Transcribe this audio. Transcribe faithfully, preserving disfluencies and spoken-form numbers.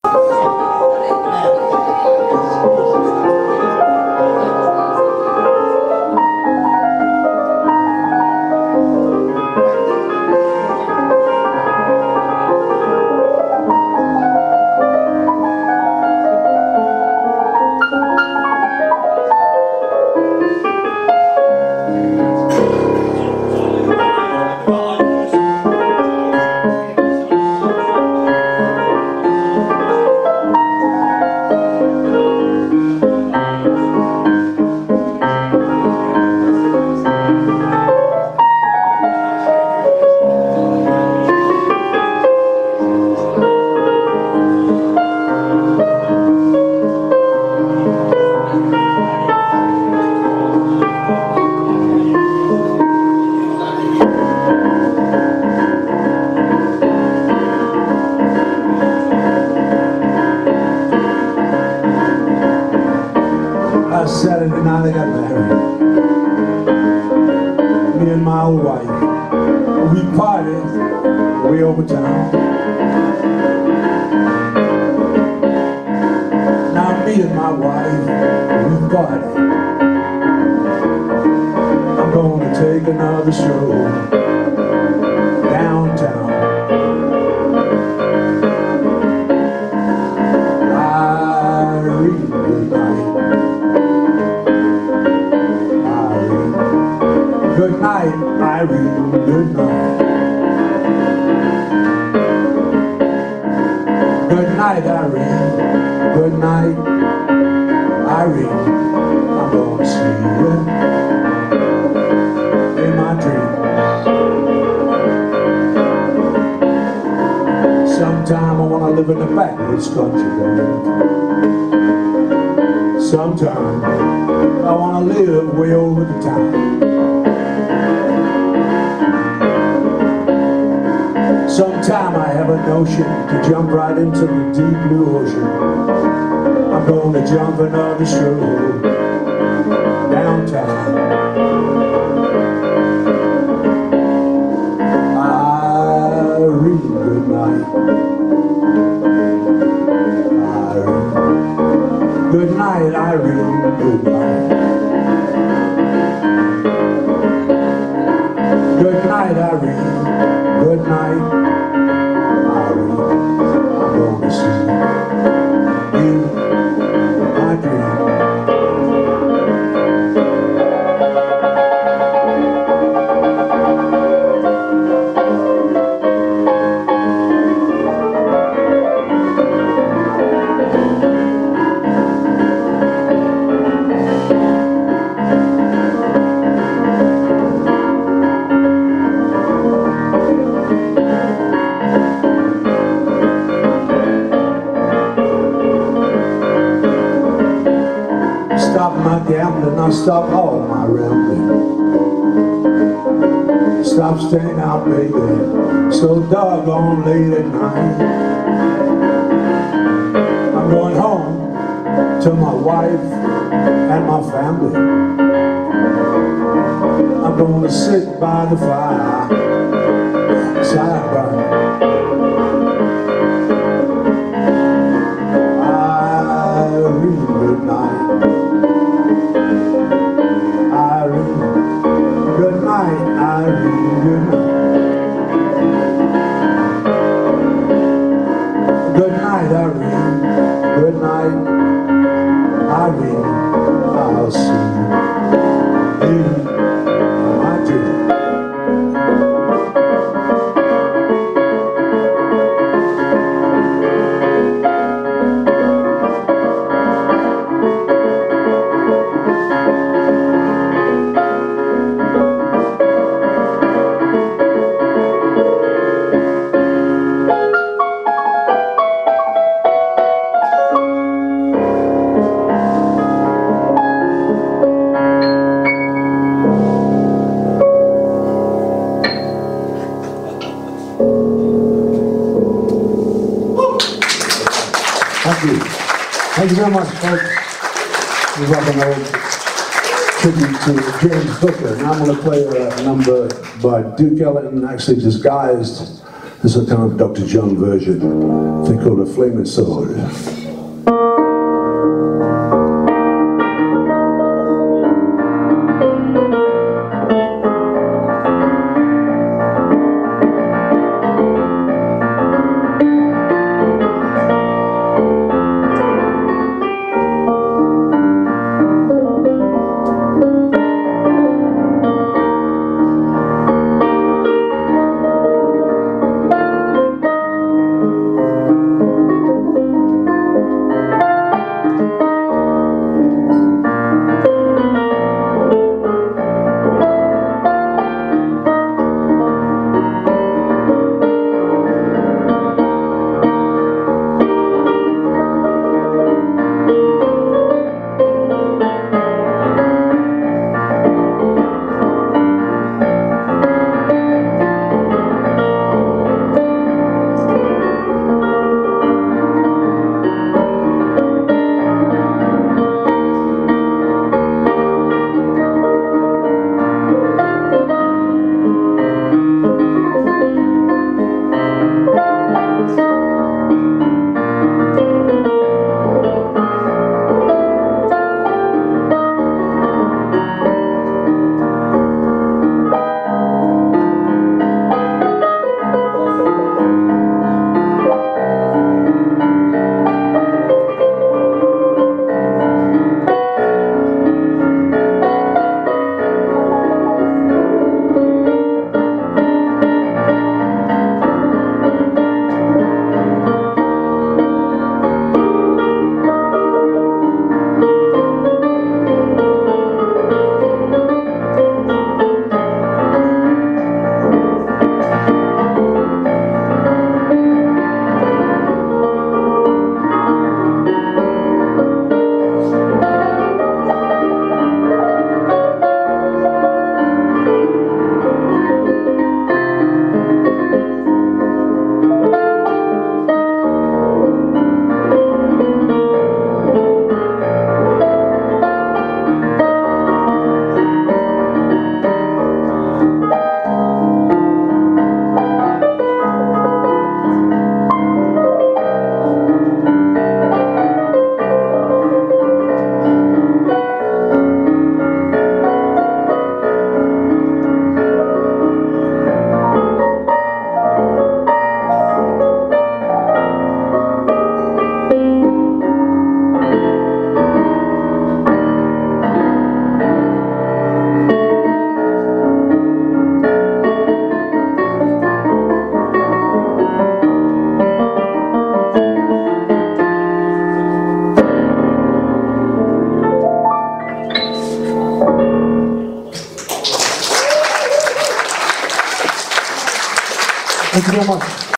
Saturday night I got married. Me and my old wife, we partied way over town. Now me and my wife, we partied. I'm gonna take another stroll downtown. Irene, good night. Good night, Irene, good night. Good night, Irene, good night, Irene. I'm gonna see you in my dream. Sometime I wanna live in the backwoods country, baby. Sometime I wanna live way over the town. Sometime I have a notion to jump right into the deep blue ocean. I'm gonna jump another stroll downtown. Irene, good night. Irene, good night, Irene, good night. Good night, Irene, good night. I'm gonna see you in my dream. Stop my gambling, I stop all my rambling. Stop staying out, baby, so doggone late at night. I'm going home to my wife and my family. I'm gonna sit by the fire, side burning. Irene, good night. Good night, Irene, good night. Good night, Irene, good night, Irene. I'll see you in my dream. Thank you. Thank you very much, folks. We're welcome old tribute to James Booker. Now I'm going to play a number by Duke Ellington, actually disguised This is a kind of Doctor John version, they call it Flaming Sword. Thank you very much.